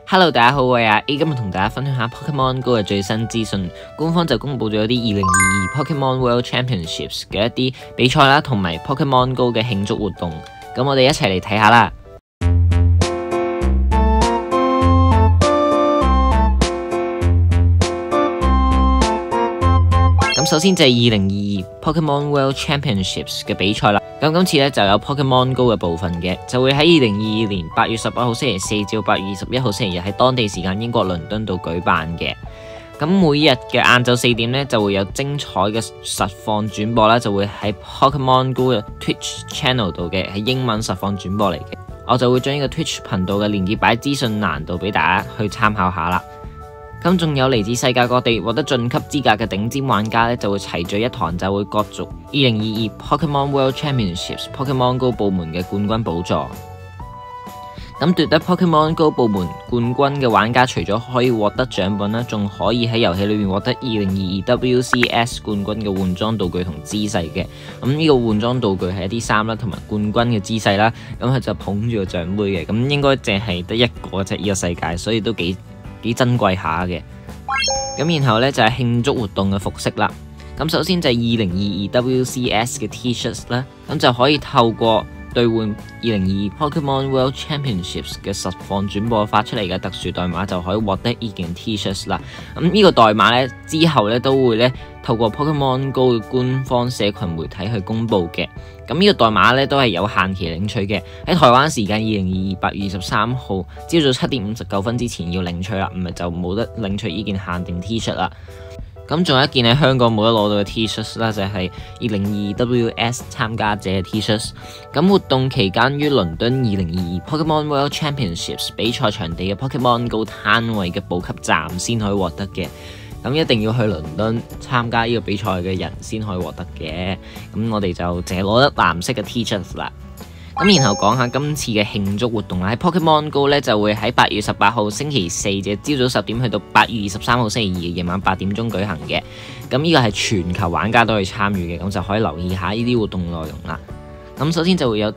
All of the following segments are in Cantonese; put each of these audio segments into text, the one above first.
Hello， 大家好，我係阿 A， 今日同大家分享下 Pokemon Go 嘅最新資訊。官方就公布咗啲2022 Pokemon World Championships 嘅一啲比賽啦，同埋 Pokemon Go 嘅慶祝活動。咁我哋一齊嚟睇下啦。咁首先就係2022 Pokemon World Championships 嘅比賽啦。咁今次咧就有 Pokemon Go 嘅部分嘅，就會喺2022年8月18號星期四至8月21號星期日喺當地時間英國倫敦度舉辦嘅。咁每日嘅晏晝4點咧就會有精彩嘅實況轉播啦，就會喺 Pokemon Go 嘅 Twitch Channel 度嘅，係英文實況轉播嚟嘅。我就會將呢個 Twitch 頻道嘅連結擺喺資訊欄度俾大家去參考下啦。咁仲有嚟自世界各地獲得晉級資格嘅頂尖玩家咧，就會齊聚一堂，就會角逐2022 Pokemon World Championships Pokemon Go 部門嘅冠軍寶座。咁奪得 Pokemon Go 部門冠軍嘅玩家，除咗可以獲得獎品啦，仲可以喺遊戲裏面獲得2022 WCS 冠軍嘅換裝道具同姿勢嘅。咁呢個換裝道具係一啲衫啦，同埋冠軍嘅姿勢啦。咁佢就捧住個獎杯嘅，咁應該淨係得一個啫，呢個世界，所以都幾珍貴下嘅。咁然後呢，就係慶祝活動嘅服飾啦。咁首先就係2022 WCS 嘅 T-shirts 啦，咁就可以透過兌換2022 Pokemon World Championships 嘅實況轉播發出嚟嘅特殊代碼，就可以獲得呢件 T-shirts 啦。咁呢個代碼呢，之後呢都會呢透過 Pokemon Go 嘅官方社群媒體去公布嘅。咁呢個代碼呢都係有限期領取嘅，喺台灣時間2022 8月23號朝早7點59分之前要領取啦，唔係就冇得領取呢件限定 T-shirt 啦。咁仲有一件喺香港冇得攞到嘅 T-shirts 啦，就係2022 WS 參加者嘅 T-shirts。咁活動期間於倫敦2022 Pokemon World Championships 比賽場地嘅 Pokemon Go 攤位嘅補給站先可以獲得嘅。咁一定要去倫敦參加呢個比賽嘅人先可以獲得嘅。咁我哋就淨係攞得藍色嘅 T-shirts 啦。咁然後講下今次嘅慶祝活動啦，喺 Pokemon Go 咧就會喺8月18號星期四嘅朝早10點去到8月23號星期二嘅夜晚8點鐘舉行嘅。咁呢個係全球玩家都可以參與嘅，咁就可以留意下呢啲活動內容啦。咁首先就會有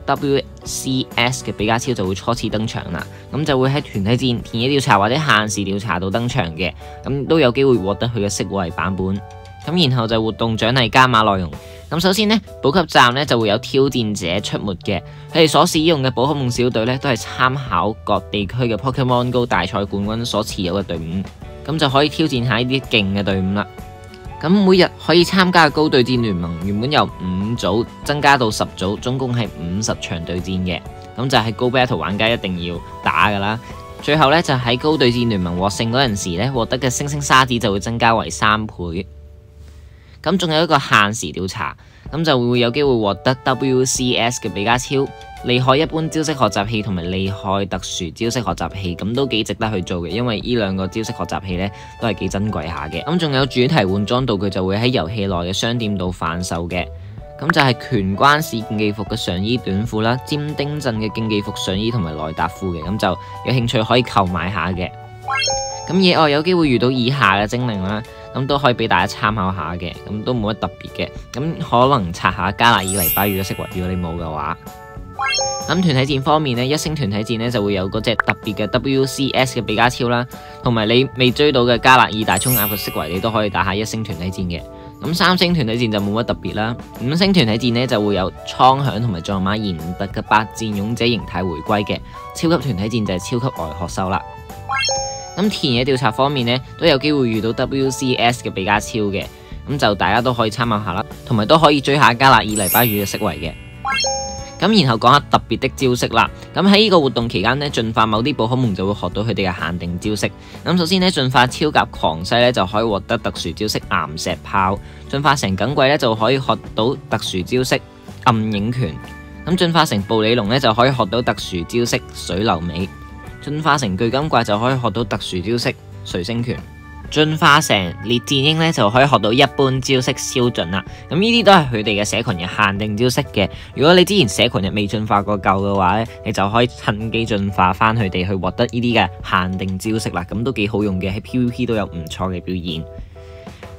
WCS 嘅比卡超就會初次登場啦，咁就會喺團體戰、田野調查或者限時調查度登場嘅，咁都有機會獲得佢嘅色違版本。咁然後就活動獎勵加碼內容。咁首先呢，補給站呢就會有挑戰者出沒嘅，佢哋所使用嘅寶可夢小隊呢都係參考各地區嘅 Pokemon Go 大賽冠軍所持有嘅隊伍，咁就可以挑戰下呢啲勁嘅隊伍啦。咁每日可以參加嘅高對戰聯盟原本由5組增加到10組，總共係50場對戰嘅，咁就係 Go Battle 玩家一定要打噶啦。最後呢，就喺高對戰聯盟獲勝嗰陣時呢，獲得嘅星星沙子就會增加為3倍。咁仲有一個限時調查，咁就會有機會獲得 WCS 嘅比卡超、厲害一般招式學習器同埋厲害特殊招式學習器，咁都幾值得去做嘅，因為呢兩個招式學習器呢都係幾珍貴下嘅。咁仲有主題換裝道具就會喺遊戲內嘅商店度販售嘅，咁就係拳關市競技服嘅上衣短褲啦、尖丁鎮嘅競技服上衣同埋內搭褲嘅，咁就有興趣可以購買下嘅。咁野外有機會遇到以下嘅精靈啦，咁都可以俾大家參考下嘅，咁都冇乜特別嘅，咁可能刷下加勒爾泥巴語嘅色違，如果你冇嘅話。咁團體戰方面呢，一星團體戰呢就會有嗰隻特別嘅 WCS 嘅比卡超啦，同埋你未追到嘅加勒爾大蔥鴨嘅色違，你都可以打下一星團體戰嘅。咁3星團體戰就冇乜特別啦，5星團體戰呢就會有蒼響同埋藏馬延特嘅8戰勇者形態回歸嘅，超級團體戰就係超級外學獸啦。咁田野調查方面呢，都有機會遇到 WCS 嘅比卡超嘅，咁就大家都可以參考下啦，同埋都可以追下加勒爾泥巴語嘅色違嘅。咁然後講下特別的招式啦。咁喺呢個活動期間呢，進化某啲寶可夢就會學到佢哋嘅限定招式。咁首先呢，進化超甲狂犀呢就可以獲得特殊招式岩石炮；進化成耿貴呢就可以學到特殊招式暗影拳；咁進化成暴鯉龍呢就可以學到特殊招式水流尾；進化成巨金怪就可以學到特殊招式垂星拳；進化成烈戰鷹呢就可以學到一般招式燒盡啦。咁呢啲都係佢哋嘅社群嘅限定招式嘅。如果你之前社群入未進化過夠嘅話呢，你就可以趁機進化翻佢哋去獲得呢啲嘅限定招式啦。咁都幾好用嘅，喺 PVP 都有唔錯嘅表現。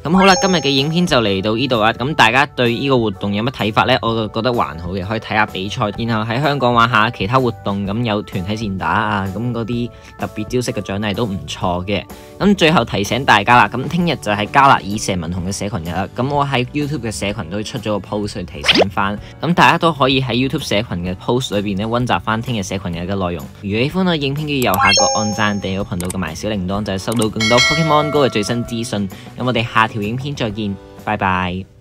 咁好啦，今日嘅影片就嚟到呢度啦。咁大家對呢個活動有乜睇法呢？我就覺得還好嘅，可以睇下比賽，然後喺香港玩下其他活動，咁有團體戰打啊，咁嗰啲特別招式嘅獎勵都唔錯嘅。咁最後提醒大家啦，咁聽日就係加勒爾社民紅嘅社群日啦。咁我喺 YouTube 嘅社群都出咗個 post 去提醒翻，咁大家都可以喺 YouTube 社群嘅 post 裏邊咧溫習翻聽日社群日嘅內容。如果喜歡我影片嘅右下角按讚訂閱頻道，同埋小鈴鐺，就係收到更多 Pokemon Go 嘅最新資訊。咁我哋下條影片再見，拜拜。